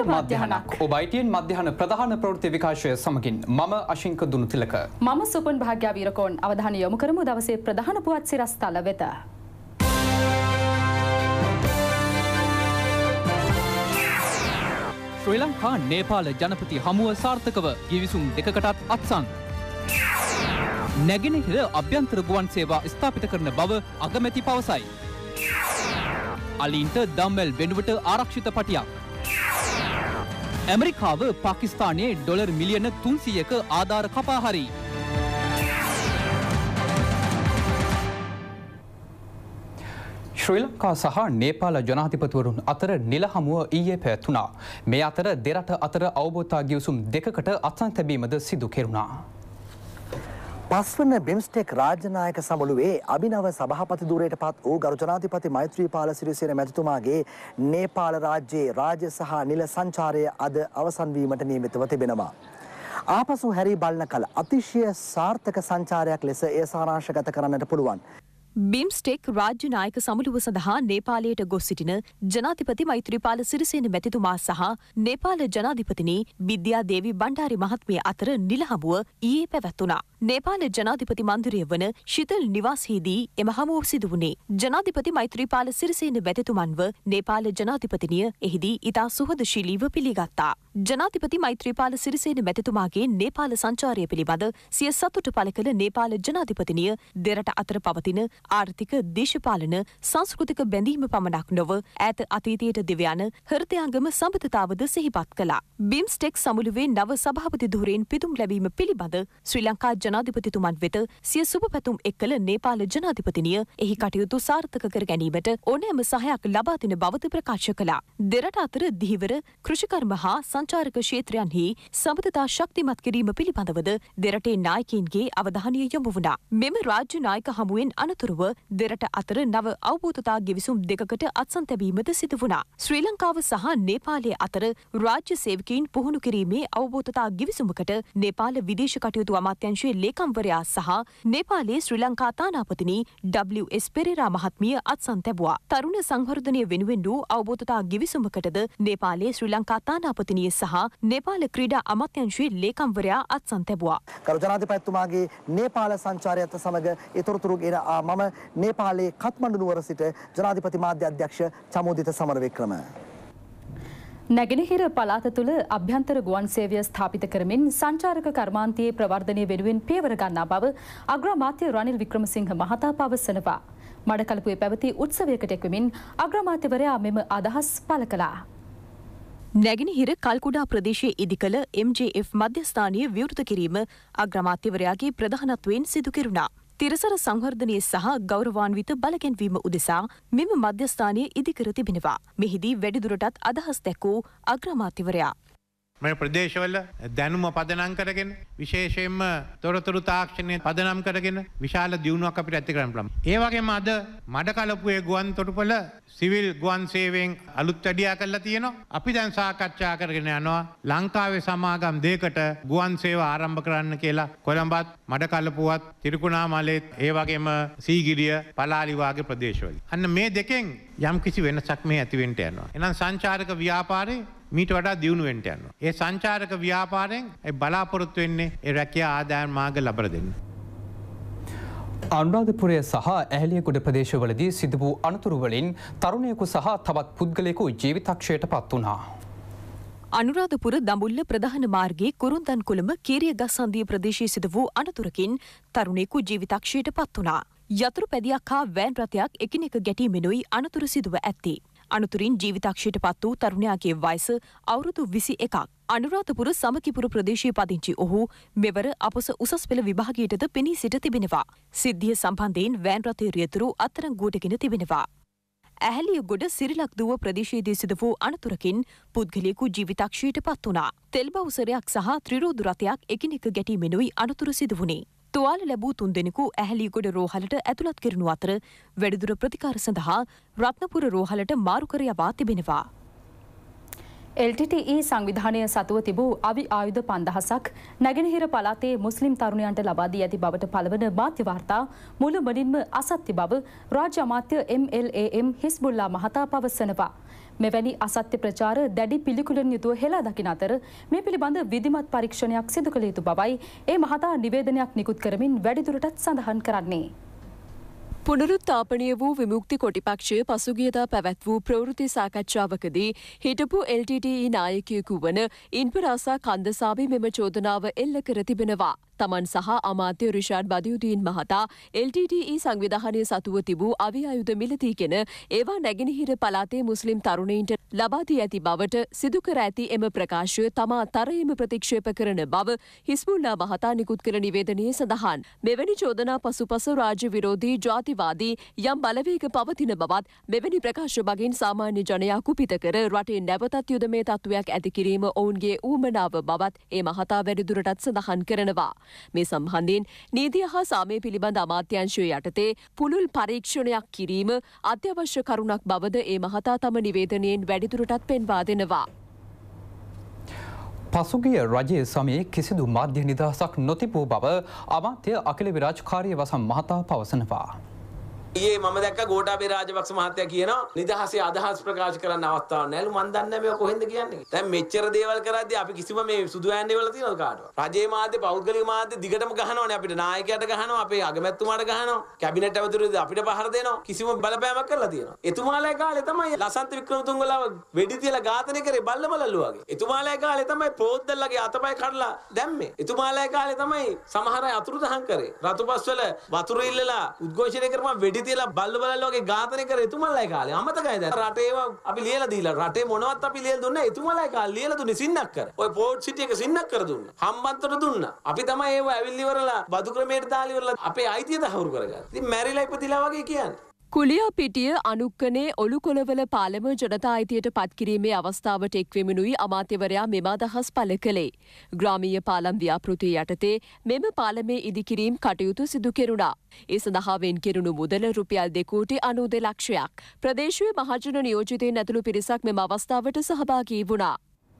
මධ්‍යහනක් ඔබ ITN මධ්‍යහන ප්‍රධාන ප්‍රවෘත්ති විකාශය සමගින් මම අශින්ක දුනුතිලක මම සුපන් භාග්‍ය වීරකෝන් අවධානය යොමු කරමු දවසේ ප්‍රධාන පුවත් සිරස්තල වෙත. ශ්‍රී ලංකා නේපාල ජනපති හමුව සාර්ථකව ගිවිසුම් දෙකකටත් අත්සන්. නැගෙනහිර අභ්‍යන්තර ගුවන් සේවා ස්ථාපිත කරන බව අගමැති පවසයි. අලීන්ට දම්වැල් වෙනුවට ආරක්ෂිත පටියක්. ඇමරිකාව පාකිස්තානයේ ඩොලර් මිලියන 300ක ආධාර කපා හරි. ශ්‍රී ලංකා සහ නේපාල ජනාධිපතිවරුන් අතර නිල හමුව ඊයේ පැවැත්වුණා. මේ අතර දෙරට අතර අවබෝධතා ගිවිසුම් දෙකකට අත්සන් තැබීමද සිදු කෙරුණා. පස්වන බිම්ස්ටෙක් රාජ්‍යනායක සමුළුවේ අභිනව සභාපති ධූරයට පත් වූ ගරු ජනාධිපති මෛත්‍රීපාල සිරිසේන මැතිතුමාගේ නේපාල රාජ්‍යයේ රාජ්‍ය සහ නිල සංචාරය අද අවසන් වීමට නියමිතව තිබෙනවා. ආපසු හැරී බලන කල අතිශය සාර්ථක සංචාරයක් ලෙස එය සාරාංශගත කරන්නට පුළුවන්. බිම්ස්ටෙක් රාජ්‍ය නායක සමුළුව සඳහා නේපාලයට ගොස් සිටින ජනාධිපති මෛත්‍රීපාල සිරිසේන මැතිතුමා සහ නේපාල ජනාධිපතිනි බිද්‍යා දේවි බණ්ඩාරි මහත්මිය අතර නිල හමුව ඊයේ පැවැත්වුණා. නේපාල ජනාධිපති මන්දිරය වන ශිතල් නිවාසයේදී එම හමුව සිදු වුණේ. ජනාධිපති මෛත්‍රීපාල සිරිසේන මැතිතුමන්ව නේපාල ජනාධිපතිනිය එහිදී ඉතා සුහදශීලීව පිළිගත්තා. ජනාධිපති මෛත්‍රීපාල සිරිසේන මැතිතුමාගේ නේපාල සංචාරය පිළිබඳ සිය සතුට පළ කළ නේපාල ජනාධිපතිනිය දෙරට අතර පවතින ආර්ථික දේශපාලන සංස්කෘතික බැඳීම පමණක් නොව ඈත අතීතයට දිව යන හෘදයාංගම සම්බන්ධතාවද සිහිපත් කළා. බිම්ස්ටෙක් සමුළුවේ නව සභාපති ධූරයෙන් පිදුම් ලැබීම පිළිබඳ ශ්‍රී ලංකා ජනාධිපතිතුමන් වෙත සිය සුබ පැතුම් එක් කළ නේපාල ජනාධිපතිනිය එහි කටයුතු සාර්ථක කර ගැනීමට ඕනෑම සහයක් ලබා දෙන බවද ප්‍රකාශ කළා. දෙරට අතර දිහිවර කෘෂිකර්ම හා සංචාරක ක්ෂේත්‍රයන්හි සම්බන්ධතා ශක්තිමත් කිරීම පිළිබඳවද දෙරටේ නායකයින්ගේ අවධානය යොමු වුණා. මෙම රාජ්‍ය නායක හමුවෙන් අනතුරුව දෙරට අතර නව අවබෝධතා ගෙවිසුම් දෙකකට අත්සන් තැබීමද සිදු වුණා. ශ්‍රී ලංකාව සහ නේපාලය අතර රාජ්‍ය සේවකයින් පුහුණු කිරීමේ අවබෝධතා ගෙවිසුමකට නේපාල විදේශ කටයුතු අමාත්‍යාංශයේ ලේකම්වරයා සහ නේපාලයේ ශ්‍රී ලංකා තානාපතිනි WS පෙරේරා මහත්මිය අත්සන් තැබුවා. තරුණ සංවර්ධනය වෙනුවෙන් වූ අවබෝධතා ගෙවිසුමකටද නේපාලයේ ශ්‍රී ලංකා තානාපතිනිය සහ නේපාල ක්‍රීඩා අමාත්‍යාංශයේ ලේකම්වරයා අත්සන් තැබුවා. ගරු ජනාධිපතිතුමාගේ නේපාල සංචාරයත් සමග ඊතරතුරු ගෙන මම නේපාලයේ කත්මණ්ඩු නුවර සිට ජනාධිපති මාධ්‍ය අධ්‍යක්ෂ චමෝදිත සමරවික්‍රම. නැගෙනහිර පළාත තුළ අභ්‍යන්තර ගුවන් සේවය ස්ථාපිත කරමින් සංචාරක කර්මාන්තයේ ප්‍රවර්ධනය වෙනුවෙන් පියවර ගන්නා බව අග්‍රාමාත්‍ය රනිල් වික්‍රමසිංහ මහතා පවසනවා. මඩකලපුවේ පැවති උත්සවයකට එක්වමින් අග්‍රාමාත්‍යවරයා මෙම අදහස් පළ කළා. නැගෙනහිර කල්කුඩා ප්‍රදේශයේ ඉදිකළ MJF මධ්‍යස්ථානීය විවෘත කිරීම අග්‍රාමාත්‍යවරයාගේ ප්‍රධානත්වයෙන් සිදු කෙරුණා. තිරසර සංවර්ධනය සහ ගෞරවාන්විත බලගැන්වීම උදෙසා මෙම මධ්‍යස්ථානය ඉදිකර තිබෙනවා. මෙහිදී වැඩිදුරටත් අදහස් දැක්වූ අග්‍රාමාත්‍යවරයා. මේ ප්‍රදේශවල දැනුම පදනම් කරගෙන විශේෂයෙන්ම තොරතුරු තාක්ෂණය පදනම් කරගෙන විශාල දියුණුවක් අපිට ඇති කරන්න පුළුවන්. ඒ වගේම අද මඩකලපුවේ ගුවන් තොටුපළ සිවිල් ගුවන් සේවයෙන් අලුත් වැඩියා කරලා තියෙනවා. අපි දැන් සාකච්ඡා කරගෙන යනවා ලංකාවේ සමාගම් දෙකකට ගුවන් සේවා ආරම්භ කරන්න කියලා. කොළඹත් මඩකලපුවත් තිරිකුණාමලෙත් ඒ වගේම සීගිරිය පලාලි වාගේ ප්‍රදේශවල. අන්න මේ දෙකෙන් යම් කිසි වෙනසක් මේ ඇති වෙන්න යනවා. එහෙනම් සංචාරක ව්‍යාපාරේ මීට වඩා දියුණු වෙන්න යනවා. ඒ සංචාරක ව්‍යාපාරයෙන් බලාපොරොත්තු වෙන්නේ ඒ රැකියා ආදායම් මාර්ග ලබා දෙන්න. අනුරාධපුරය සහ ඇහැලියගොඩ ප්‍රදේශවලදී සිදු වූ අනතුරු වලින් තරුණයෙකු සහ තවත් පුද්ගලයෙකු ජීවිතක්ෂයට පත් වුණා. අනුරාධපුර දඹුල්ල ප්‍රධාන මාර්ගයේ කුරුන්දන් කුළඹ කීරිය ගස්හන්දිය ප්‍රදේශයේ සිදු වූ අනතුරකින් තරුණයෙකු ජීවිතක්ෂයට පත් වුණා. යතුරු පැදියක් හා වෑන් රථයක් එකිනෙක ගැටීමෙනුයි අනතුරු සිදුව ඇත්තේ. අනතුරින් ජීවිතක්ෂයට පත් වූ තරුණයාගේ වයස අවුරුදු 21ක්. අනුරාධපුර සමකිපුර ප්‍රදේශයේ පදිංචි ඔහු මෙවර අපොස උසස් පෙළ විභාගයටද පෙනී සිට තිබෙනවා. සිද්ධිය සම්බන්ධයෙන් වෑන් රථයේ රියතුරු අත්අඩංගුවටගෙන තිබෙනවා. ඇහැලියගොඩ සිරිලක්දුව ප්‍රදේශයේදී සිදු වූ අනතුරකින් පුද්ගලයෙකු ජීවිතක්ෂයට පත් වුණා. තෙල් බවුසරයක් සහ ත්‍රිරෝද රථයක් එකිනෙක ගැටීමෙනුයි අනතුරු සිදු වුණේ. තුවාල ලැබූ 3 දෙනෙකු ඇහැලියගොඩ රෝහලට ඇතුළත් කරනු අතර වැඩිදුර ප්‍රතිකාර සඳහා රත්නපුර රෝහලට මාරු කර යවා තිබෙනවා. LTTE සංවිධානය සතුව තිබූ අවි ආයුධ 5000ක් නැගෙනහිර පළාතේ මුස්ලිම් තරුණයන්ට ලබා දී ඇති බවට පළවන මාධ්‍ය වාර්තා මුළුමනින්ම අසත්‍ය බව රාජ්‍ය අමාත්‍ය MLAM හිස්බුල්ලා මහතා පවසනවා. මෙවැනි අසත්‍ය ප්‍රචාර දැඩි පිළිකුලෙන් යුතුව හෙලා දකින අතර මේ පිළිබඳ විධිමත් පරීක්ෂණයක් සිදු කළ යුතු බවයි ඒ මහතා නිවේදනයක් නිකුත් කරමින් වැඩිදුරටත් සඳහන් කරන්නේ. පුනරුත්ථාපනය වූ විමුක්ති කොටිපක්ෂය පසුගියදා පැවැත් වූ ප්‍රවෘත්ති සාකච්ඡාවකදී හිටපු LTTE නායකයෙකු වන ඉන්පරාසා කන්දසාමි මෙම චෝදනාව එල්ල කර තිබෙනවා. තමන් සහ අමාත්‍ය රිෂාඩ් බදියුදීන් මහතා LTTE සංවිධානය සතුව තිබූ අවි ආයුධ මිලදීගෙන ඒවා නැගෙනහිර පළාතේ මුස්ලිම් තරුණයින්ට ලබා දී ඇති බවට සිදු කර ඇති එම ප්‍රකාශය තමා තරයේම ප්‍රතික්ෂේප කරන බව හිස්බුල්ලා මහතා නිකුත් කළ නිවේදනයේ සඳහන්. මෙවැනි චෝදනා පසුපස රාජ්‍ය විරෝධී ජාතිවාදී යම් බලවේග පවතින බවත් මෙවැනි ප්‍රකාශ මගින් සාමාන්‍ය ජනයා කුපිත කර රටේ නැවතත් යුදමේ තත්ත්වයක් ඇති කිරීම ඔවුන්ගේ ඌමනාව බවත් ඒ මහතා වැඩිදුරටත් සඳහන් කරනවා. මේ සම්බන්ධයෙන් නීතිය හා සාමය පිළිබඳ අමාත්‍යංශය යටතේ පුළුල් පරීක්ෂණයක් කිරීම අත්‍යවශ්‍ය කරුණක් බවද ඒ මහතා තම නිවේදනයෙන් වැඩිදුරටත් පෙන්වා දෙනවා. පසුගිය රජයේ සමයේ කිසිදු මාධ්‍ය නිදහසක් නොතිබූ බව අමාත්‍ය අකිල විරාජ් කාර්යවසම් මහතා පවසනවා. ඊයේ මම දැක්ක ගෝඨාභය රාජපක්ෂ මහත්තයා කියනවා නිදහසේ අදහස් ප්‍රකාශ කරන්න අවස්ථාවක් නැලු මන් දන්නේ මේක කොහෙන්ද කියන්නේ. දැන් මෙච්චර දේවල් කරද්දී අපි කිසිම මේ සුදු ඇන්නේ වල තියනවද කාටවත්? රජයේ මාධ්‍ය පෞද්ගලික මාධ්‍ය දිගටම ගහනවනේ අපිට නායකයාට ගහනවා අපේ අගමැතිතුමාට ගහනවා කැබිනට් ඇමතිවරු අපිට පහර දෙනවා කිසිම බලපෑමක් කරලා තියෙනවා. එතුමාලා කාලේ තමයි ලසන්ත වික්‍රමතුංගලා වෙඩි තියලා ඝාතනය කරේ බල්ලමලල්ලු වගේ. එතුමාලා කාලේ තමයි පොද්දල්ලගේ අතපය කඩලා දැම්මේ. එතුමාලා කාලේ තමයි සමහර අය අතුරුදහන් කරේ. රතුපස්වල වතුර ඉල්ලලා උද්ඝෝෂණය කරපුවා වෙඩි තියලා බල්ල බලල්ල වගේ ඝාතනය කරේ එතුමාලා කාලේ. අමතකයි දැන්. රටේ අපි ලියලා දීලා රටේ මොනවත් අපි ලියලා දුන්නේ එතුමාලා කාලේ ලියලා දුන්නේ සින්නක් කර. ඔය පෝර්ට් සිටි එක සින්නක් කර දුන්නා. හම්බන්තොට දුන්නා. අපි තමයි ඒව ඇවිල්ලි ඉවරලා බදු ක්‍රමයට දාලා ඉවරලා අපේ අයිතිය දහවුරු කරගත්තා. ඉතින් මැරිලා ඉපදිලා වගේ කියන්නේ. කුලියාපිටිය අනුක්කනේ ඔලුකොළවල පාලම ජනතා අයිතියට පත්කිරීමේ අවස්ථාවට එක්වෙමිනුයි අමාත්‍යවරයා මෙම අදහස් පළ කළේ. ග්‍රාමීය පාලම් ව්‍යාපෘතිය යටතේ මෙම පාලමේ ඉදිකිරීම් කටයුතු සිදු කෙරුණා. ඒ සඳහා වෙන් කෙරුණු මුදල රුපියල් 2.92 ලක්ෂයක්. ප්‍රදේශීය මහජන නියෝජිතයින් ඇතුළු පිරිසක් මෙම අවස්ථාවට සහභාගී වුණා.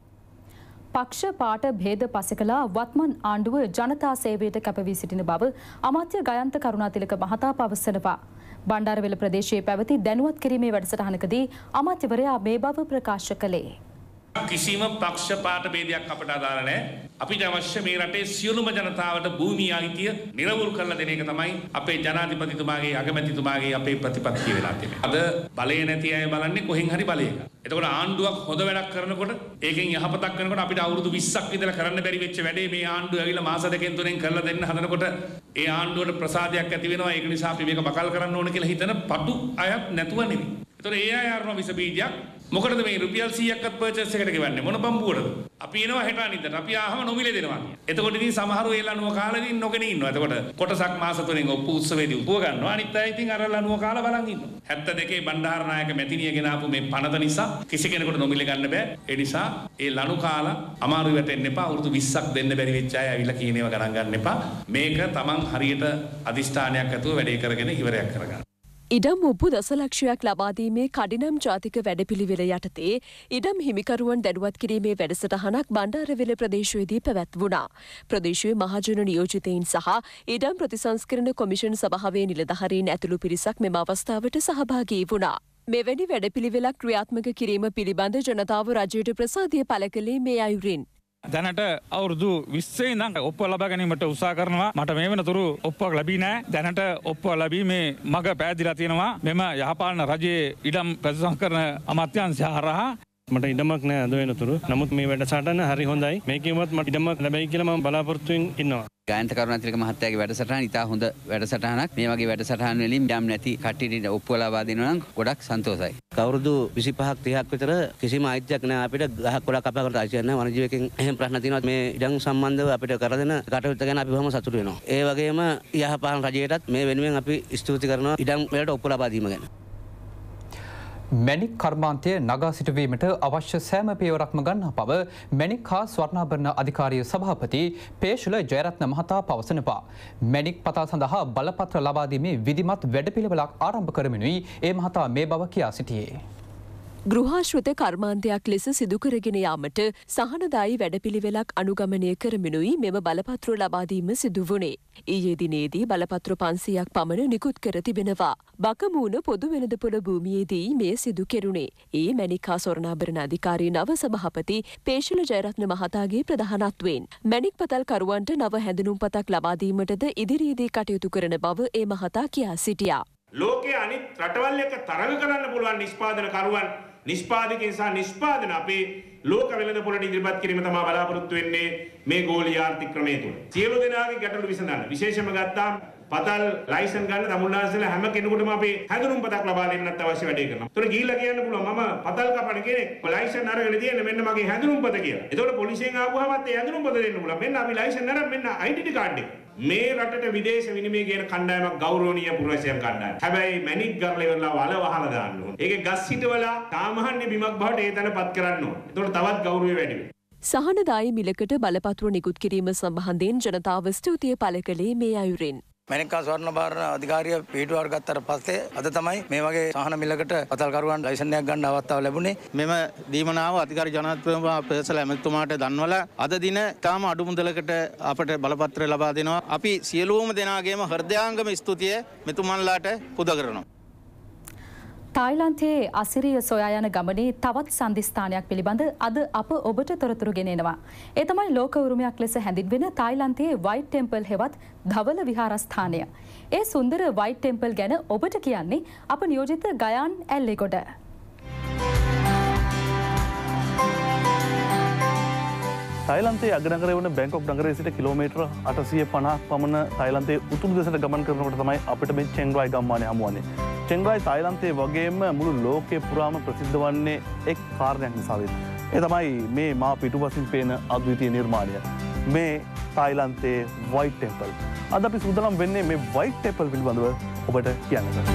පක්ෂ පාට භේද පසකලා වත්මන් ආණ්ඩුව ජනතා සේවයට කැපවී සිටින බව අමාත්‍ය ගයන්ත කරුණාතිලක මහතා පවසනවා. බණ්ඩාරවෙල ප්‍රදේශයේ පැවති දැනුවත් කිරීමේ වැඩසටහනකදී අමාත්‍යවරයා මේ බව ප්‍රකාශ කළේ. කිසිම පක්ෂ පාට ભેදයක් අපට අදාළ නැහැ. අපිට අවශ්‍ය මේ රටේ සියලුම ජනතාවට භූමිය අයිතිය නිරවුල් කරලා දෙන එක තමයි අපේ ජනාධිපතිතුමාගේ අගමැතිතුමාගේ අපේ ප්‍රතිපත්තිය වෙලා තියෙන්නේ. අද බලය නැති අය බලන්නේ කොහෙන් හරි බලයක. එතකොට ආණ්ඩුවක් හොඳ වැඩක් කරනකොට ඒකෙන් යහපතක් කරනකොට අපිට අවුරුදු 20ක් විතර කරන්න බැරි වෙච්ච වැඩේ මේ ආණ්ඩුව ඇවිල්ලා මාස දෙකෙන් තුනෙන් කරලා දෙන්න හදනකොට ඒ ආණ්ඩුවට ප්‍රසාදයක් ඇති වෙනවා. ඒක නිසා අපි මේක බකල් කරන්න ඕන කියලා හිතන පටු අයත් නැතුව නෙවෙයි. එතකොට ඒ අය අරන විස බීජයක් මොකටද මේ රුපියල් 100ක්වත් පර්චේස් එකට ගෙවන්නේ මොන බම්බුවටද? අපි එනවා හෙට අනිද්දාට අපි ආවම නොමිලේ දෙනවා කියන. එතකොට ඉතින් සමහරව ඒ ලනුව කාලා ඉතින් නොගෙන ඉන්නවා. එතකොට කොටසක් මාස තුනෙන් ඔප්පු උත්සවයේදී උපුව ගන්නවා. අනිත් අය ඉතින් අර ලනුව කාලා බලන් ඉන්නවා. 72 බණ්ඩාරනායක මැතිණිය ගෙනාපු මේ පනත නිසා කිසි කෙනෙකුට නොමිලේ ගන්න බෑ. ඒ නිසා ඒ ලනු කාලා අමාරු වැටෙන්න එපා. අවුරුදු 20ක් දෙන්න බැරි වෙච්ච අය ඇවිල්ලා කියන ඒවා ගණන් ගන්න එපා. මේක තමන් හරියට අදිෂ්ඨානයක් ඇතුව වැඩේ කරගෙන ඉවරයක් කරගන්න. ඉඩම් ඔප්පු දසලක්ෂයක් ලබාදීමේ කඩිනම් ජාතික වැඩපිළිවෙල යටතේ ඉඩම් හිමිකරුවන් දැනුවත් කිරීමේ වැඩසටහනක් බණ්ඩාරවෙල ප්‍රදේශයේදී පැවැත්වුණා. ප්‍රදේශීය මහජන නියෝජිතයින් සහ ඉඩම් ප්‍රතිසංස්කරණ කොමිෂන් සභාවේ නිලධාරීන් ඇතුළු පිරිසක් මෙම අවස්ථාවට සහභාගී වුණා. මෙවැනි වැඩපිළිවෙලක් ක්‍රියාත්මක කිරීම පිළිබඳ ජනතාව රජයට ප්‍රසාදය පළ කළේ මේ අයුරින්. දැනට අවුරුදු 20 ඉඳන් ඔප්පුව ලබා ගැනීමට උත්සාහ කරනවා. මට මේ වෙනතුරු ඔප්පුවක් ලැබී නැහැ. දැනට ඔප්පුව ලැබීමේ මඟ පෑදිලා තියෙනවා. මෙම යහපාලන රජයේ ඉඩම් ප්‍රතිසංස්කරණ අමාත්‍යාංශය හරහා මට ඉඩමක් නෑ අද වෙනතුරු. නමුත් මේ වැඩසටහන හරි හොඳයි. මේකෙවත් මට ඉඩමක් ලැබෙයි කියලා මම බලාපොරොත්තුෙන් ඉන්නවා. ගායන්ත කරුණාතිලක මහත්තයාගේ වැඩසටහන ඉතා හොඳ වැඩසටහනක්. මේ වගේ වැඩසටහන් වලින් යම් නැති කට්ටියට ඔප්පුව ලබා දෙනවා නම් ගොඩක් සන්තෝෂයි. අවුරුදු 25ක් 30ක් විතර කිසිම අයිතියක් නෑ අපිට ගහක් කොලක් කපා කරලා ආසියක් නෑ. වනජීවකෙන් එහෙම ප්‍රශ්න තියෙනවා. මේ ඉඩම් සම්බන්ධව අපිට කර දෙන කටයුත්ත ගැන අපි බොහොම සතුටු වෙනවා. ඒ වගේම යහපාලන රජයටත් මේ වෙනුවෙන් අපි ස්තුති කරනවා ඉඩම් වලට ඔප්පුව ලබා දීම ගැන. මැණික් කර්මාන්තය නගා සිටුවීමට අවශ්‍ය සෑම පියවරක්ම ගන්නා බව මැණික් හා ස්වර්ණාභරණ අධිකාරිය සභාපති පේෂුල ජයරත්න මහතා පවසනවා. මැණික් පතා සඳහා බලපත්‍ර ලබා දීමේ විධිමත් වැඩපිළිවෙලක් ආරම්භ කරමිනුයි ඒ මහතා මේ බව කියා සිටියේ. ගෘහාශ්‍රිත කර්මාන්තයක් ලෙස සිදු කරගෙන යාමට සහනදායී වැඩපිළිවෙලක් අනුගමනය කරමිනුයි මෙම බලපත්‍ර ලබා දීම සිදු වුණේ. ඊයේ දිනේදී බලපත්‍ර 500ක් පමණ නිකුත් කර තිබෙනවා. බකමූණ පොදු වෙළඳපොළ භූමියේදී මේ සිදු කෙරුණේ. ඒ මැණික්කා ස්වර්ණාභරණ අධිකාරී නව සභාපති පේශල ජයරත්න මහතාගේ ප්‍රධානත්වයෙන් මැණික් පතල් කරුවන්ට නව හැඳුනුම්පතක් ලබා දීමටද ඉදිරියේදී කටයුතු කරන බව ඒ මහතා කියා සිටියා. ලෝකයේ අනිත් රටවල් එක්ක තරඟ කරන්න පුළුවන් නිෂ්පාදන කරුවන් නිෂ්පාදකයන් සහ නිෂ්පාදන අපේ ලෝක වෙළඳපොළට ඉදිරිපත් කිරීම තමයි බලාපොරොත්තු වෙන්නේ මේ ගෝලීය ආර්ථික ක්‍රමය තුළ. සියලු දෙනාගේ ගැටලු විසඳන්න. විශේෂයෙන්ම ගත්තාම පතල් ලයිසන් ගන්න තමුන්නාන්සලා හැම කෙනෙකුටම අපි හැඳුනුම්පතක් ලබා දෙන්නත් අවශ්‍ය වැඩේ කරනවා. ඒතකොට ගිහිල්ලා කියන්න පුළුවන් මම පතල් කපන කෙනෙක්. ලයිසන් අරගෙන තියෙන මෙන්න මගේ හැඳුනුම්පත කියලා. ඒතකොට පොලිසියෙන් ආවමත් ඒ හැඳුනුම්පත දෙන්න පුළුවන්. මෙන්න අපි ලයිසන් අරන් මෙන්න ඩෙන්ටිටි කාඩ් එක. මේ රටට විදේශ විනිමය කියන කණ්ඩායමක් ගෞරවනීය පුරවැසියන් කණ්ඩායම. හැබැයි මැණික් ගරලා ඉවරලා වල වහලා දාන්න ඕනේ. ඒකේ ගස් හිටවලා සාමාන්‍ය බිමක් බවට ඒ තැනපත් කරන්න ඕනේ. ඒතකොට තවත් ගෞරවය වැඩි වෙනවා. සහනදායී මිලකට බලපත්‍ර නිකුත් කිරීම සම්බන්ධයෙන් ජනතාව ස්තුතිය පළ කළේ මේ අයුරින්. මැණික්කා ස්වර්ණාභරණ අධිකාරිය පිටුවර ගත්තට පස්සේ අද තමයි මේ වගේ සහන මිලකට පතල්කරුවන් ලයිසන් එකක් ගන්න අවස්ථාව ලැබුණේ. මෙම දීමනාව අධිකාරී ජනාධිපතිතුමා පෙරසල ඇමතුමාට දන්වලා අද දින තාම අඩු මුදලකට අපට බලපත්‍ර ලබා දෙනවා. අපි සියලුම දෙනාගේම හෘදයාංගම ස්තුතිය මෙතුමන්ලාට පුද කරනවා. තායිලන්තයේ අසිරිය සොයා යන ගමනේ තවත් සන්ධිස්ථානයක් පිළිබඳ අද අප ඔබට තොරතුරු ගෙනෙනවා. ඒ තමයි ලෝක උරුමයක් ලෙස හැඳින්වෙන තායිලන්තයේ වයිට් ටෙම්පල් හෙවත් ධවල විහාරස්ථානය. ඒ සුන්දර වයිට් ටෙම්පල් ගැන ඔබට කියන්නේ අප නියෝජිත ගයාන් ඇල්ලේගොඩ. තායිලන්තයේ අගනගරය වන බැංකොක් නගරයේ සිට කිලෝමීටර 850ක් පමණ තායිලන්තයේ උතුරු දෙසට ගමන් කරනකොට තමයි අපිට මේ චෙන්ග්‍රායි ගම්මානය හමු වන්නේ. චෙන්ග්‍රායි තායිලන්තයේ වගේම මුළු ලෝකේ පුරාම ප්‍රසිද්ධ වන්නේ එක් කාරණයක් නිසා වෙයි. ඒ තමයි මේ මා පිටුපසින් පේන අද්විතීය නිර්මාණය. මේ තායිලන්තයේ වයිට් ටෙම්පල්. අද අපි සූදානම් වෙන්නේ මේ වයිට් ටෙම්පල් පිළිබඳව ඔබට කියන්නට.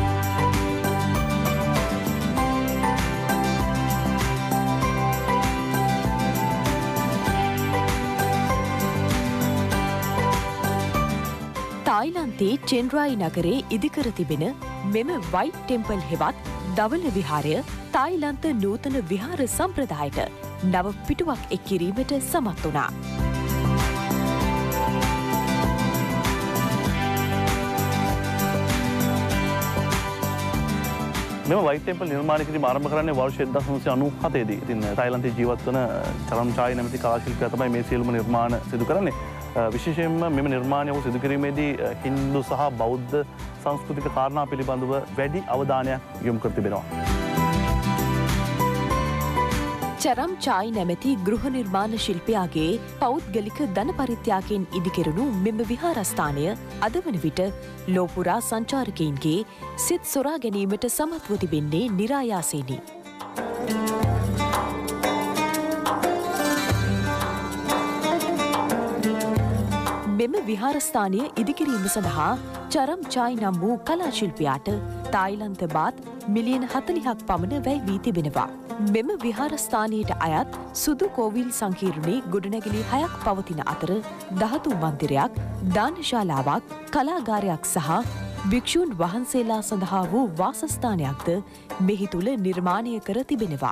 තායිලන්තයේ චෙන්රායි නගරේ ඉදිකර තිබෙන මෙම වයිට් ටෙම්පල් හෙවත් දවල විහාරය තායිලන්ත නූතන විහාර සම්ප්‍රදායට නව පිටුවක් එක් කිරීමට සමත් වුණා. මෙම වයිට් ටෙම්පල් නිර්මාණය කිරීම ආරම්භ කරන්නේ වර්ෂ 1997 දී. ඉතින් තායිලන්තයේ ජීවත් වන චරම් චායි නැමැති කලා ශිල්පියා තමයි මේ සියලුම නිර්මාණ සිදු කරන්නේ. විශේෂයෙන්ම මෙම නිර්මාණය ඔහු සිදු කිරීමේදී හින්දු සහ බෞද්ධ සංස්කෘතික කාරණා පිළිබඳව වැඩි අවධානයක් යොමු කර තිබෙනවා. චරම් චායි නැමැති ගෘහ නිර්මාණ ශිල්පියාගේ පෞද්ගලික ධන පරිත්‍යාගයෙන් ඉදිකෙරුණු මෙම විහාරස්ථානය අද වන විට ලෝපුරා සංචාරකයින්ගේ සිත් සොරා ගැනීමට සමත්ව තිබෙන්නේ නිරායාසයෙනි. මෙම විහාරස්ථානය ඉදිකිරීම සඳහා චරම් චායි නම් වූ කලා ශිල්පියාට තායිලන්ත බාත් මිලියන 40ක් පමණ වැය වී තිබෙනවා. මෙම විහාරස්ථානයට අයත් සුදු කෝවිල් සංකීර්ණයේ ගොඩනැගිලි 6ක් පවතින අතර ධාතු මන්දිරයක්, දානශාලාවක්, කලාගාරයක් සහ භික්ෂූන් වහන්සේලා සඳහා වූ වාසස්ථානයක්ද මෙහි තුල නිර්මාණය කර තිබෙනවා.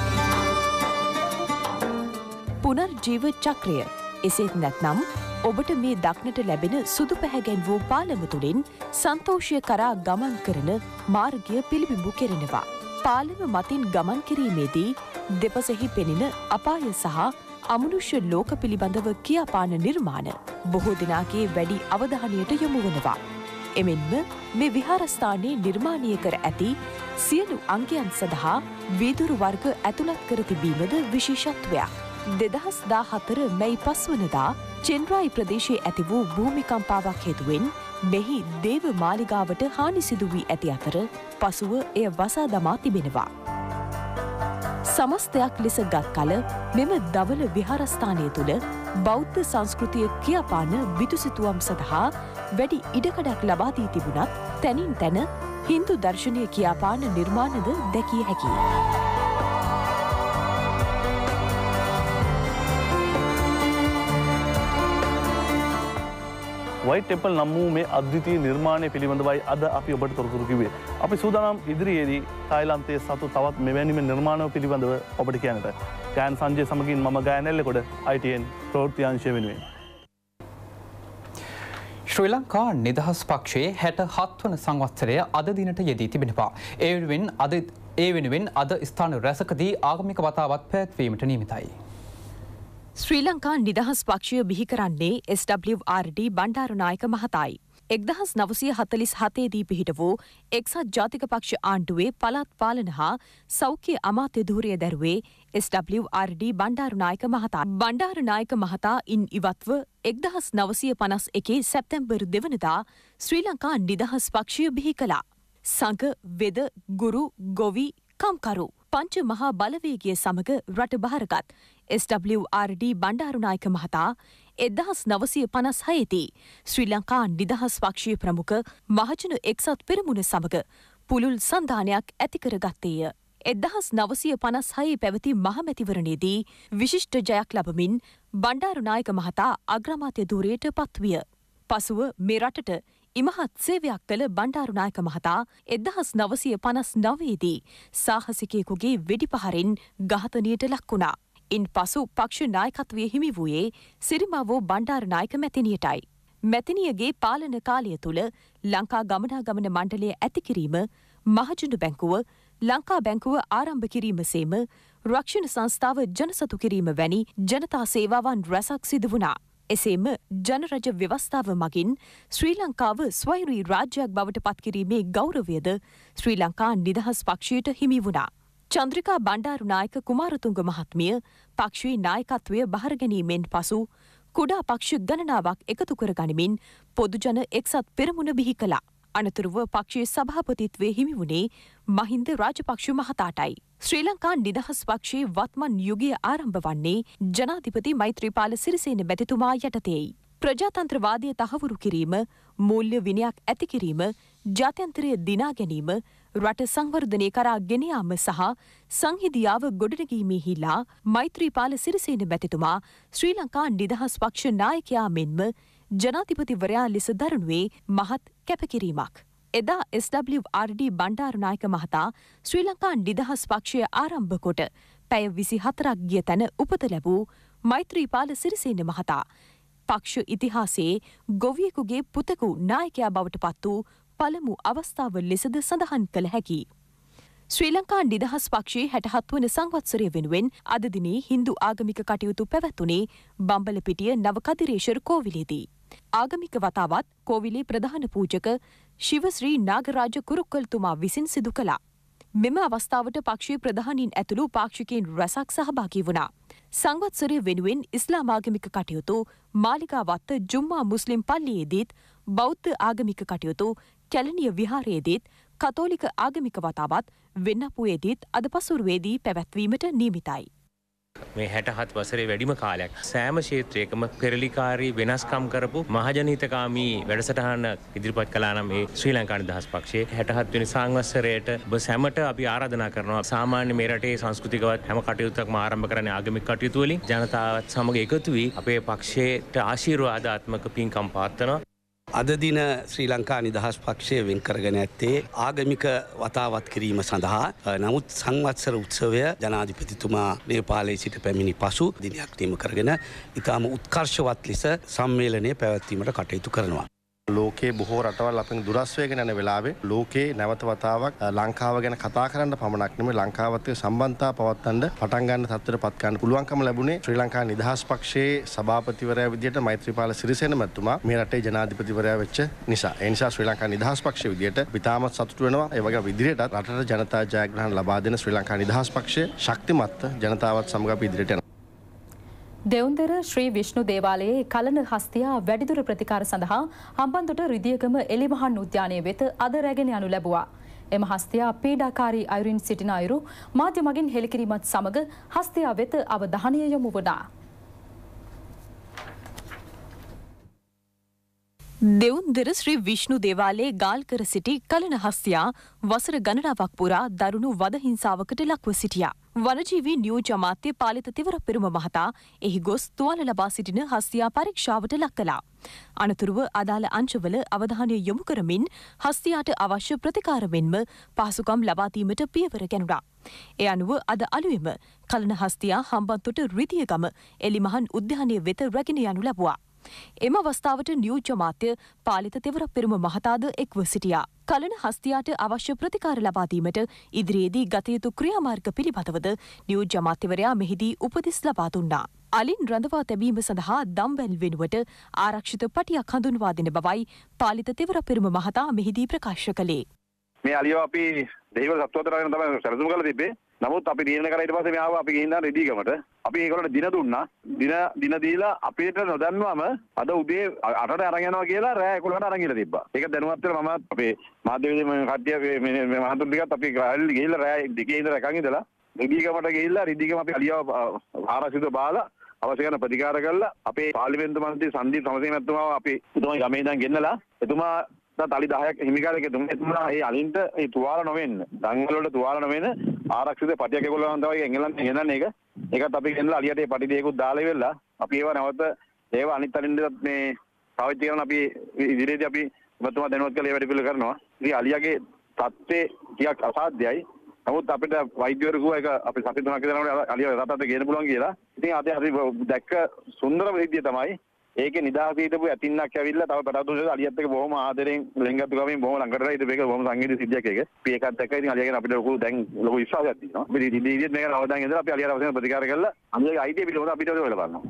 පුනර්ජීව චක්‍රය එසේත් නැත්නම් ඔබට මේ දක්නට ලැබෙන සුදු පැහැගැන් වූ පාලම තුළින් සන්තෝෂය කරා ගමන් කරන මාර්ගය පිළිබිඹු කෙරෙනවා. පාලම මතින් ගමන් කිරීමේදී දෙපසෙහි පෙනෙන අපාය සහ අමනුෂ්‍ය ලෝක පිළිබඳව කියාපාන නිර්මාණ බොහෝ දෙනාගේ වැඩි අවධානයට යොමු වනවා. එමෙන්ම මේ විහාරස්ථානයේ නිර්මාණය කර ඇති සියලු අංගයන් සඳහා වීදුරු වර්ග ඇතුළත් කර තිබීමද විශේෂත්වයක්. 2014 මැයි 5 වනදා චෙන්රායි ප්‍රදේශයේ ඇති වූ භූමිකම්පාවක් හේතුවෙන් මෙහි දේව මාලිගාවට හානි සිදු වී ඇති අතර පසුව එය වසා දමා තිබෙනවා. සමස්තයක් ලෙස ගත් කල මෙම දවල විහාරස්ථානය තුළ බෞද්ධ සංස්කෘතිය කියාපාන බිතුසිතුවම් සඳහා වැඩි ඉඩකඩක් ලබා දී තිබුණත් තැනින් තැන හින්දු දර්ශනය කියාපාන නිර්මාණද දැකිය හැකියි. වයිට් ටෙම්පල් නම් වූ මේ අද්විතීය නිර්මාණය පිළිබඳවයි අද අපි ඔබට තොරතුරු කිව්වේ. අපි සූදානම් ඉදිරියේදී තායිලන්තයේ සතු තවත් මෙවැනිම නිර්මාණ පිළිබඳව ඔබට කියන්නට. ගායන සංජය සමගින් මම ගායන එල්ලකොට ITN ප්‍රවෘත්ති අංශය වෙනුවෙන්. ශ්‍රී ලංකා නිදහස් පක්ෂයේ 67 වන සංවත්සරය අද දිනට යෙදී තිබෙනවා. ඒ වෙනුවෙන් අද ස්ථාන රැසකදී ආගමික වතාවත් පැවැත්වීමට නියමිතයි. ශ්‍රී ලංකා නිදහස් පක්ෂය බිහි කරන්නේ SWRD බණ්ඩාරනායක මහතායි. 1947 දී පිහිට වූ එක්සත් ජාතික පක්ෂ ආණ්ඩුවේ පළාත් පාලන හා සෞඛ්‍ය අමාත්‍ය ධූරය දැරුවේ SWRD බණ්ඩාරනායක මහතා. බණ්ඩාරනායක මහතා ඉන් ඉවත්ව 1951 සැප්තැම්බර් 2 වනදා ශ්‍රී ලංකා නිදහස් පක්ෂය බිහි කළා. සංඝ, වෙද, ගුරු, ගොවි, කම්කරු පංච මහා බලවේගය සමග රට බහරගත් SWRD බණ්ඩාරනායක මහතා 1956 දී ශ්‍රී ලංකා නිදහස් පක්ෂයේ ප්‍රමුඛ මහජන එක්සත් පෙරමුණ සමග පුළුල් සන්ධානයක් ඇතිකර ගත්තේය. 1956 පැවති මහමැතිවරණයේදී විශිෂ්ට ජයක් ලබමින් බණ්ඩාරනායක මහතා අග්‍රාමාත්‍ය ධූරයට පත්විය. පසුව මේ රටට ඉමහත් සේවයක් කළ බණ්ඩාරනායක මහතා 1959 දී සාහසිකයෙකුගේ වෙඩිපහරින් ඝාතනයට ලක් වුණා. ඉන් පසු පක්ෂ නායකත්වය හිමි වූයේ සිරිමාවෝ බණ්ඩාරනායක මැතිනියටයි. මැතිනියගේ පාලන කාලය තුළ ලංකා ගමනාගමන මණ්ඩලය ඇති කිරීම, මහජන බැංකුව, ලංකා බැංකුව ආරම්භ කිරීම සේම රක්ෂණ සංස්ථාව ජනසතු කිරීම වැනි ජනතා සේවාවන් රැසක් සිදු වුණා. එසේම ජනරජ ව්‍යවස්ථාව මගින් ශ්‍රී ලංකාව ස්වෛරී රාජ්‍යයක් බවට පත්කිරීමේ ගෞරවයද ශ්‍රී ලංකා නිදහස් පක්ෂයට හිමි වුණා. චන්ද්‍රිකා බණ්ඩාරුනායක කුමාරතුංග මහත්මිය පක්ෂයේ නායකත්වය බහර ගැනීමෙන් පසු කුඩා පක්ෂ ගණනාවක් එකතු කර ගනිමින් පොදුජන එක්සත් පෙරමුණ බිහි කළා. අනතුරුව පක්ෂයේ සභාපතිත්වයේ හිමි වුණේ මහින්ද රාජපක්ෂ මහතාටයි. ශ්‍රී ලංකා නිදහස් පක්ෂයේ වත්මන් යුගය ආරම්භ වන්නේ ජනාධිපති මෛත්‍රීපාල සිරිසේන මැතිතුමා යටතේයි. ප්‍රජාතන්ත්‍රවාදය තහවුරු කිරීම, මූල්‍ය විනයක් ඇති කිරීම, ජාත්‍යන්තරය දිනා ගැනීම, රට සංවර්ධනය කරා ගෙන යාම සහ සංහිඳියාව ගොඩනැගීමේහිලා මෛත්‍රීපාල සිරිසේන මැතිතුමා ශ්‍රී ලංකා නිදහස් පක්ෂ නායකයා මෙන්ම ජනාධිපතිවරයා ලෙස දරනුවේ මහත් කැපකිරීමක්. එදා SWRD බණ්ඩාරනායක මහතා ශ්‍රී ලංකා නිදහස් පක්ෂය ආරම්භ කොට පැය 24ක් ගිය තැන උපත ලැබූ මෛත්‍රීපාල සිරිසේන මහතා පක්ෂ ඉතිහාසයේ ගොවියෙකුගේ පුතෙකු නායකයා බවට පත් වූ පළමු අවස්ථාව ලෙසද සඳහන් කළ හැකි. ශ්‍රී ලංකා නිදහස් පක්ෂයේ 67 වන සංවත්සරය වෙනුවෙන් අද දිනේ හින්දු ආගමික කටයුතු පැවැත්වුණේ බම්බලපිටිය නවකදිරේශර කෝවිලේදී. ආගමික වතාවත් කෝවිලේ ප්‍රධාන පූජක ශිවශ්‍රී නාගරාජ කුරුක්කල්තුමා විසින් සිදු කළා. මෙම අවස්ථාවට පක්ෂයේ ප්‍රධානීන් ඇතුළු පාක්ෂිකයන් රැසක් සහභාගී වුණා. සංවත්සරය වෙනුවෙන් ඉස්ලාම් ආගමික කටයුතු මාලිගාවත්ත ජුම්මා මුස්ලිම් පල්ලියේදීත්, බෞද්ධ ආගමික කටයුතු කැලණිය විහාරයේදීත්, කතෝලික ආගමික වතාවත් වෙන්නපුවේදීත් අද පසුරුවේදී පැවැත්වීමට නියමිතයි. මේ 67 වසරේ වැඩිම කාලයක් සෑම ක්ෂේත්‍රයකම පෙරලිකාරී වෙනස්කම් කරපු මහජනහිතකාමී වැඩසටහන ඉදිරිපත් කළා නම් ඒ ශ්‍රී ලංකා නිදහස් පක්ෂයේ 67 වෙනි සංවත්සරයට ඔබ සැමට අපි ආරාධනා කරනවා. සාමාන්‍ය මේ රටේ සංස්කෘතිකවත් හැම කටයුත්තක්ම ආරම්භ කරන්නේ ආගමික කටයුතු වලින්. ජනතාවත් සමග එකතු වී අපේ පක්ෂයට ආශිර්වාදාත්මක පින්කම් පාත්වනවා. අද දින ශ්‍රී ලංකා නිදහස් පක්ෂය වෙන් කරගෙන ඇත්තේ ආගමික වතාවත් කිරීම සඳහා. නමුත් සංවත්සර උත්සවය ජනාධිපතිතුමා නේපාලයේ සිට පැමිණි පසු දිනයක් නියම කරගෙන ඉතාම උත්කර්ෂවත් ලෙස සම්මේලනය පැවැත්වීමට කටයුතු කරනවා. ලෝකයේ බොහෝ රටවල් අපෙන් දුරස් වෙගෙන යන වෙලාවේ ලෝකයේ නැවත වතාවක් ලංකාව ගැන කතා කරන්න පමණක් නෙමෙයි ලංකාවත් එක්ක සම්බන්ධතා පවත්වන්න පටන් ගන්න තත්ත්වයට පත් කරන්න පුළුවන්කම ලැබුණේ ශ්‍රී ලංකා නිදහස් පක්ෂයේ සභාපතිවරයා විදියට මෛත්‍රීපාල සිරිසේන මැතිතුමා මේ රටේ ජනාධිපතිවරයා වෙච්ච නිසා. ඒ නිසා ශ්‍රී ලංකා නිදහස් පක්ෂයේ විදියට ඉතාමත් සතුටු වෙනවා. ඒ වගේම ඉදිරියටත් රටට ජනතා ජයග්‍රහණ ලබා දෙන ශ්‍රී ලංකා නිදහස් පක්ෂය ශක්තිමත් ජනතාවත් සමග අපි ඉදිරියට යනවා. දෙවුන්දර ශ්‍රී විෂ්ණු දේවාලයේ කලන හස්තියා වැඩිදුර ප්‍රතිකාර සඳහා හම්බන්තොට රිදියගම එලිමහන් උද්‍යානයේ වෙත අද රැගෙන යනු ලැබුවා. එම හස්තියා පීඩාකාරී අයුරින් සිටින අයුරු මාධ්‍ය මගින් හෙළිකිරීමත් සමග හස්තියා වෙත අවධානය යොමු වුණා. දෙවුන්දර ශ්‍රී විෂ්ණු දේවාලයේ ගාල්කර සිටි කලන හස්තියා වසර ගණනාවක් පුරා දරුණු වද හිංසාවකට ලක්ව සිටියා. වනජීවී නියෝජ්‍ය අමාත්‍ය පාලිත තිවර පෙරුම මහතා එහි ගොස් තුවාල ලබා සිටින හස්තියා පරීක්ෂාවට ලක් කළා. අනතුරුව අදාළ අංශවල අවධානය යොමු කරමින් හස්තියාට අවශ්‍ය ප්‍රතිකාර මෙන්ම පහසුකම් ලබා දීමට පියවර ගැනුණා. ඒ අනුව අද අලුයම කලන හස්තියා හම්බන්තොට රිදියගම එලිමහන් උද්‍යානය වෙත රැගෙන යනු ලැබුවා. එම අවස්ථාවට නියෝජ්‍ය අමාත්‍ය පාලිත තෙවර පෙරුම මහතාද එක්ව සිටියා. කලන හස්තියාට අවශ්‍ය ප්‍රතිකාර ලබා දීමට ඉදිරියේදී ගත යුතු ක්‍රියාමාර්ග පිළිබඳවද නියෝජ්‍ය අමාත්‍යවරයා මෙහිදී උපදෙස් ලබා දුන්නා. අලින් රඳවා තැබීම සඳහා දම්වැල් වෙනුවට ආරක්ෂිත පටියක් හඳුන්වා දෙන බවයි පාලිත තෙවර පෙරුම මහතා මෙහිදී ප්‍රකාශ කළේ. මේ අලියව අපි දෙහිවල සත්වතර අරගෙන තමයි සැලසුම් කරලා තිබ්බේ. නමුත් අපි තීරණය කරා ඊට පස්සේ මේ ආවා අපි ගිහින් දාන රෙදීගමට. අපි ඒගොල්ලන්ට දින දුන්නා. දින දීලා අපිට නොදන්වම අද උදේ 8ට අරන් යනවා කියලා රෑ 11ට අරන් ගිහලා තිබ්බා. ඒක දැනුවත් වෙලා මම අපේ මාධ්‍ය විද්‍යාවේ කට්ටිය මේ මහතුන් ටිකත් අපි ගිහිල්ලා රෑ 2 ඉඳලා එකන් ඉඳලා රෙදීගමට ගිහිල්ලා රෙදීගම අපි අලියව ආරක්ෂිතව බාලා අවශ්‍ය කරන ප්‍රතිකාර කළා. අපේ පාර්ලිමේන්තු මන්ත්‍රී සංදීප් සමරසිංහ මහත්මයා අපි එතුමා ගමේ ඉඳන් ගෙන්නලා එතුමා තලි 10ක් හිමිකාරයෙක් දුන්නා. ඒ අලින්ට ඒ තුවාල නොවෙන්න, දංගල වල තුවාල නොවෙන්න ආරක්ෂිත පටියක් ඒගොල්ලන් තමයි එංගලන්තෙන් ගෙනන්නේ ඒක. ඒකත් අපි ගෙනලා අලියට ඒ පටි දෙකකුත් දාලා ඉවරලා අපි ඒව නැවත ඒව අනිත් අලින්ටත් මේ පාවිච්චි කරන අපි ඉදිරියේදී අපි ඔබතුමා දැනුවත් කළේ වැඩ පිළිවෙල කරනවා. ඉතින් අලියගේ තත්ත්වය ටිකක් අසාධ්‍යයි. නමුත් අපිට වෛද්‍යවරු කිව්වා ඒක අපි සති 3ක් විතර අලිය රටට ගේන්න පුළුවන් කියලා. ඉතින් අද අපි දැක්ක සුන්දරම විදිය තමයි ඒකේ නිදාසේ හිටපු ඇතින්නක් ඇවිල්ලා තව පැටවතුන් අලියත් එක්ක බොහොම ආදරෙන් ලෙන්ගත්තු ගමින් බොහොම ළඟට ඉඳ මේක බොහොම සංගීත සිද්ධියක් ඒක. අපි ඒකත් දැක්ක. ඉතින් අලියගෙන අපිට ලොකු දැන් ලොකු විශ්වාසයක් තියෙනවා. අපි ඉදිරියට මේක අවදාන් ඉඳලා අපි අලියට අවශ්‍ය ප්‍රතිකාර කළා. අලියගේ අයිතිය පිළිබඳව අපිට හොයලා බලනවා.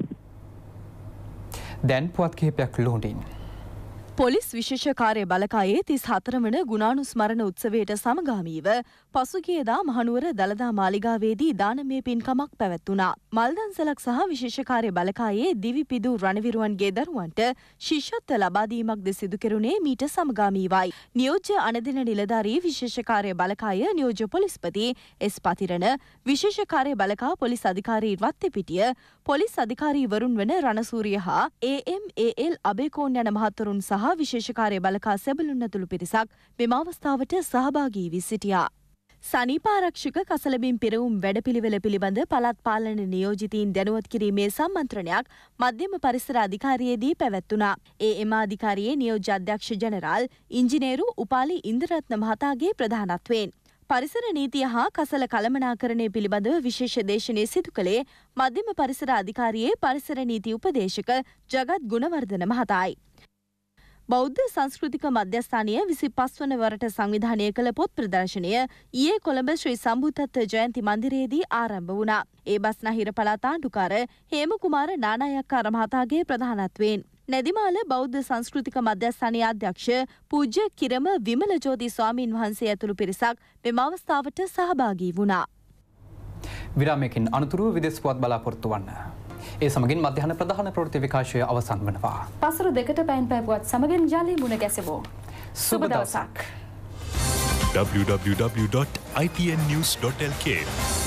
දැන් පුවත් කිහිපයක් ලෝඩින්. පොලිස් විශේෂ කාර්ය බලකායේ 34 වන ගුණානුස්මරණ උත්සවයට සමගාමීව පසුගියදා මහනුවර දළදා මාලිගාවේදී දානමය පින්කමක් පැවැත්වුණා. මල්දන්සලක් සහ විශේෂ කාර්ය බලකායේ දිවිපිදු රණවිරුවන්ගේ දරුවන්ට ශිෂ්‍යත්ව ලබා දීමක්ද සිදු කෙරුණේ මීට සමගාමීවයි. නියෝජ්‍ය අනදින නිලධාරී විශේෂ කාර්ය බලකාය නියෝජ්‍ය පොලිස්පති එස් පතිරණ, විශේෂ කාර්ය බලකා පොලිස් අධිකාරී රත්තිපිටිය, පොලිස් අධිකාරීවරුන් වන රණසූරිය හා AMAL අබේකෝන් යන මහත්වරුන් සහ විශේෂ කාර්ය බලකා සැබළුන් ඇතුළු පිරිසක් මෙම අවස්ථාවට සහභාගී වී සිටියා. සනීපාරක්ෂක කසලබිම් පිරවුම් වැඩපිළිවෙල පිළිබඳ පළාත් පාලන නියෝජිතීන් දැනුවත් කිරීමේ සම්මන්ත්‍රණයක් මධ්‍යම පරිසර අධිකාරියේදී පැවැත්වුණා. එම අධිකාරියේ නියෝජ්‍ය අධ්‍යක්ෂ ජනරාල් ඉංජිනේරු උපාලි ඉන්ද්‍රරත්න මහතාගේ ප්‍රධානත්වයෙන් පරිසර නීතිය හා කසල කළමනාකරණය පිළිබඳව විශේෂ දේශනය සිදු කළේ මධ්‍යම පරිසර අධිකාරියේ පරිසර නීති උපදේශක ජගත් ගුණවර්ධන මහතායි. බෞද්ධ සංස්කෘතික මධ්‍යස්ථානය 25 වන වරට සංවිධානය කළ පොත් ප්‍රදර්ශනය ඊයේ කොළඹ ශ්‍රී සම්බුද්ධත්ව ජයන්ති මන්දිරයේදී ආරම්භ වුණා. ඒ බස්නාහිර පළාත් ආණ්ඩුකාර හේමකුමාර නානායක්කාර මහතාගේ ප්‍රධානත්වයෙන් නැදිමාල බෞද්ධ සංස්කෘතික මධ්‍යස්ථානයේ අධ්‍යක්ෂ පූජ්‍ය කිරම විමල ජෝති ස්වාමීන් වහන්සේ ඇතුළු පිරිසක් මෙම අවස්ථාවට සහභාගී වුණා. විරාමයකින් අනතුරුව විදේශ පුවත් බලාපොරොත්තු වන්න. ඒ සමගින් මධ්‍යහන ප්‍රධාන ප්‍රවෘත්ති විකාශය අවසන් වනවා. පසුරු දෙකට පැන් පැපුවත් සමගින් ජලී මුණ ගැසෙවෝ. සුබ දවසක්. www.ipnnews.lk